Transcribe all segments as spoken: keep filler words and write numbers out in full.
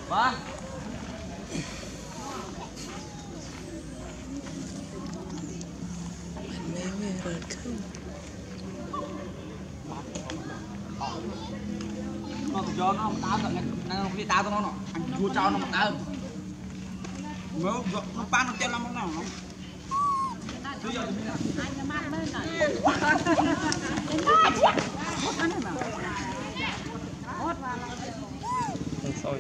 Vâng. Nó cho nó tao rồi, nó không đi tao tao nó, anh chua cho nó tao. Mớ nó bán nó tiền lắm nào nó. Bây giờ anh nó mang lên này. Hốt vào. Rồi.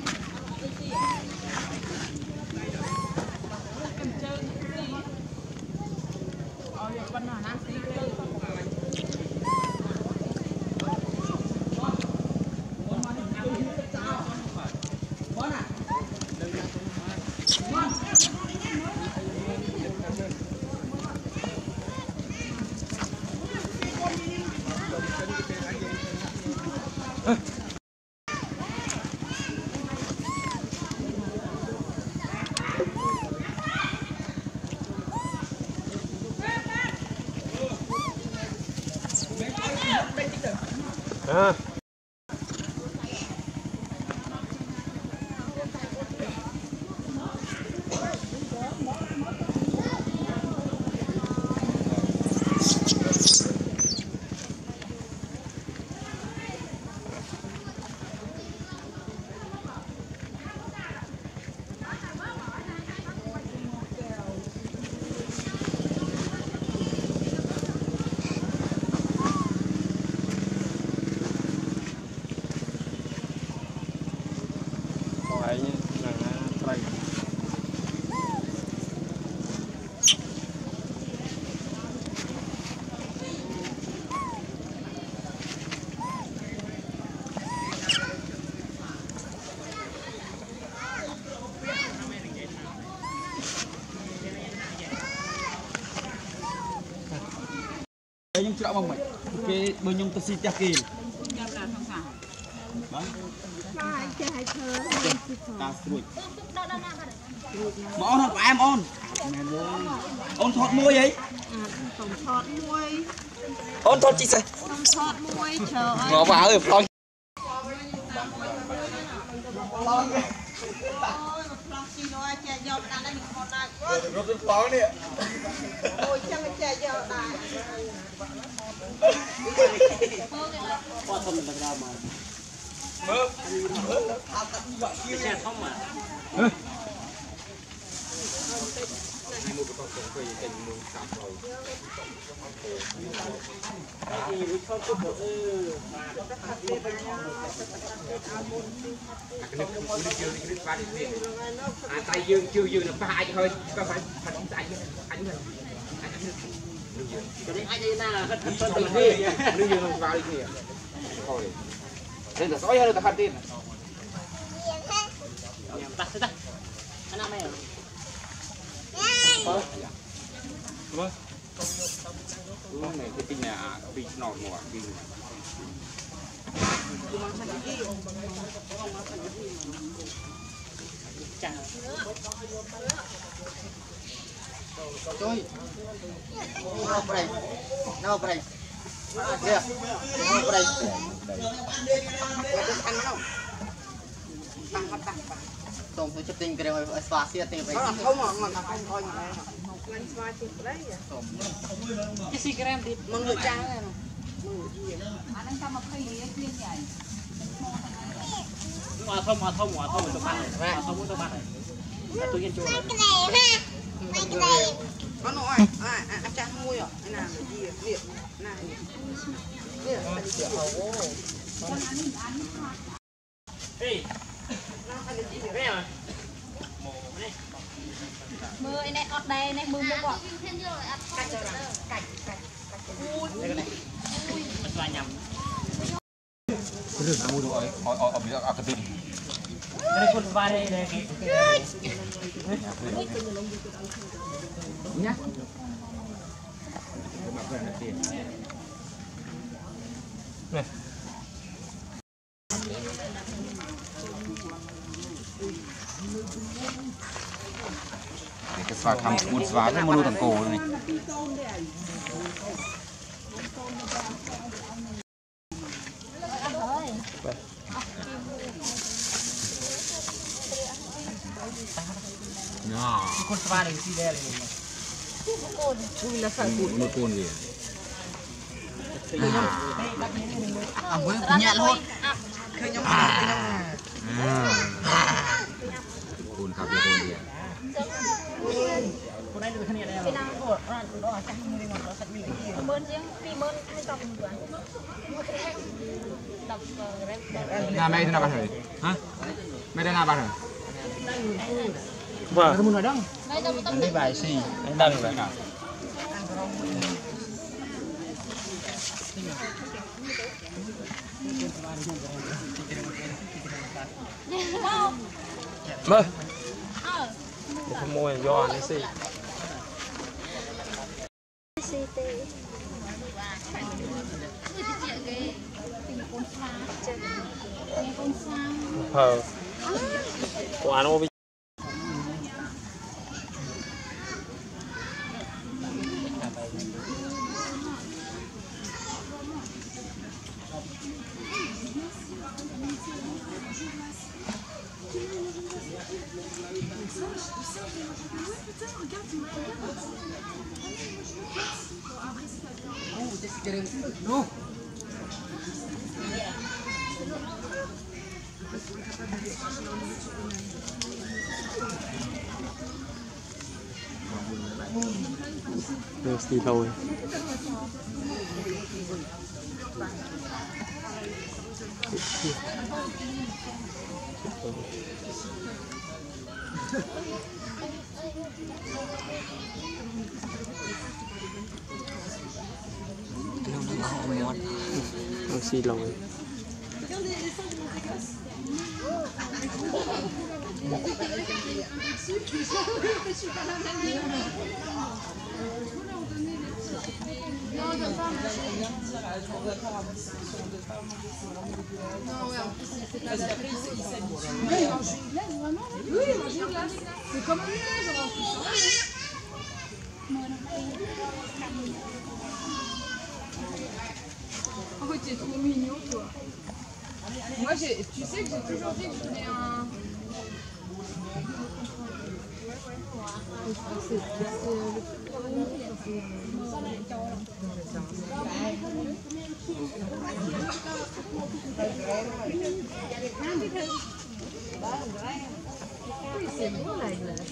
À. Nhưng chưa mong mày cái bên nhung ta xin kì ta sủi mà on phải em on on thọt môi ấy thọt môi on thọt chị sao thọt môi chờ ngó vào rồi con rốt rốt phóng đi ạ. Ôi chắc cái chè giờ đại. Qua thầm là ra mà. Mơ. Cái chè không mà. Một cái con quay trên mương sạp rồi. Cái gì không có được cái nước nước dương cái nước pha đi à tay dương chưa dương là pha ai thôi có phải phải không tay anh thôi cái đấy anh đây là hết hết từ kia nước dương vào đi kìa thôi đây là sói hơn là hạt tin tắt tắt anh làm mày vâng vâng này cái tin này à bị nọt ngọt bị Chơi. Nào đây. Nào đây. Kìa. Nào đây. Ăn không? Tăng tăng tăng. Tổng số chất tinh cái này xóa xia tinh vậy. Không mà mà không thôi mà. Lên xóa tinh đấy. Cái xì kem thì mọi người trang này. Anh ăn mà phay cái kia nhảy. Mà thông mà thông mà thông mình tụi bạn này. Mà thông với tụi bạn này. Tôi yên chùa. Cái này ha. Cái này. Có nội. À anh trang mui à? Cái nào gì việc này. Đây là cái gì hầu. Ê. Nó ăn cái gì vậy à? Mưa này ọt đây này mưa mưa bọt. Cạch cạch cạch cạch. Ui. Đây cái này. Ui. Mình vào nhầm. Cái đường mua đồ ấy, ở ở ở bên ở cái bên. Cái này con va đây này. Nhá. Này. Cái xoài thăm cuốn xoài cái monu thằng cổ này. con spa này xí đe này con cùi là phải cùi một cùi gì à với nhẹ luôn khơi nhóm cùi khắp là cùi gì คนได้ดูคะแนนแล้วพี่นางโกรธร้านกูรอจังมือเลยหมดรอสักมีอะไรที่เมินเสียงพี่เมินไม่ตอบมึงก่อนดับเร็ว nhà mày thế nào bạn hả hả mày đây nào bạn hả vâng มึงหน่อยดัง anh đi bài xì anh đăng vậy nào mơ không mua do anh xì ờ của anh ô được xì thôi nó xì lồi C'est comme un nuage en plus. En fait, t'es trop mignon, toi. Moi, tu sais que j'ai toujours dit que je voulais un... Oui, c'est bon la glace.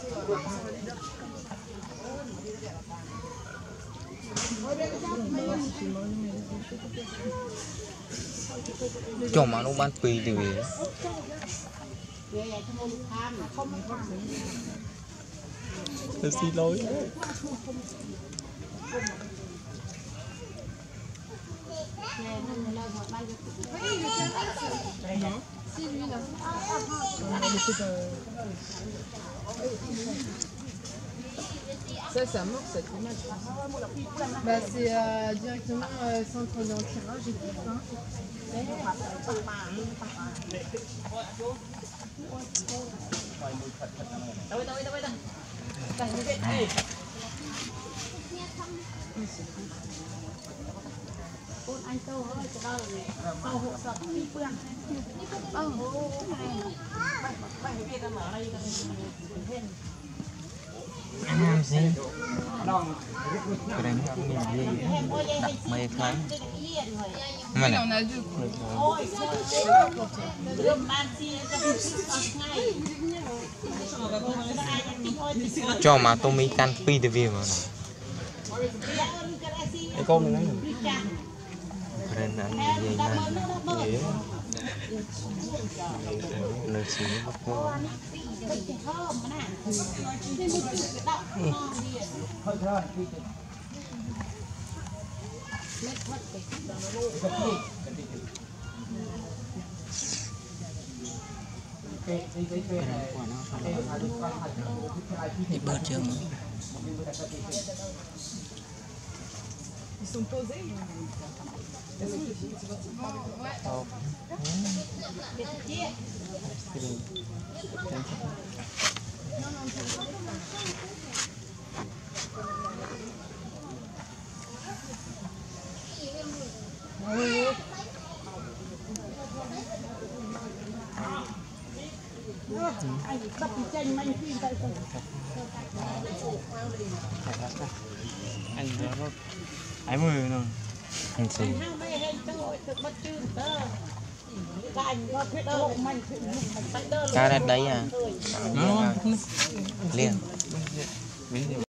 chồng mà nó bán pì thì về tôi xin lỗi Ça, ça mord cette image. Bah, c'est euh, directement euh, centre d'antirage et tout ça. làm gì cái đánh làm gì đặt mấy cái mà này On a deux. cho mà tôi mới can pi từ việc mà cái con mình đấy cái đánh ăn gì mà dễ lời xí bắt cô đi bớt chưa mà Ils sont posés. anh nó ai mười nữa anh gì ca đẹp đấy à liền